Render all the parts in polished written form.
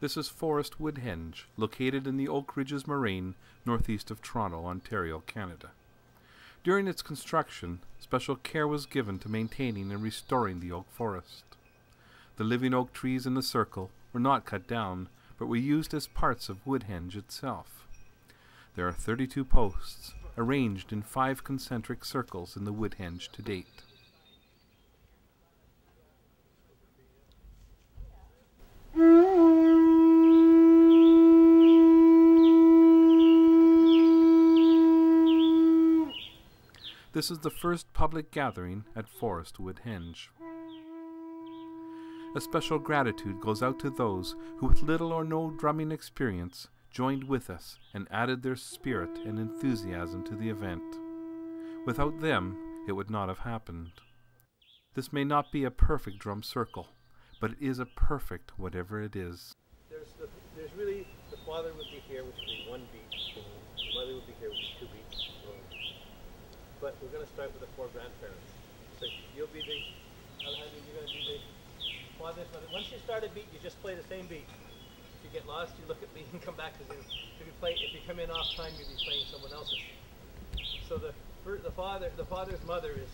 This is Forest Woodhenge, located in the Oak Ridges Moraine, northeast of Toronto, Ontario, Canada. During its construction, special care was given to maintaining and restoring the oak forest. The living oak trees in the circle were not cut down, but were used as parts of Woodhenge itself. There are 32 posts, arranged in 5 concentric circles in the Woodhenge to date. This is the first public gathering at Forest Woodhenge. A special gratitude goes out to those who, with little or no drumming experience, joined with us and added their spirit and enthusiasm to the event. Without them, it would not have happened. This may not be a perfect drum circle, but it is a perfect whatever it is. There's really, the father would be here, which would be 1 beat. The mother would be here, which is 2 beats. But we're going to start with the 4 grandparents. So you'll be the, Alejandro, you're going to be the father. Once you start a beat, you just play the same beat. If you get lost, you look at me and come back, because if you come in off time, you'll be playing someone else's. So the father's mother is.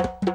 Bye.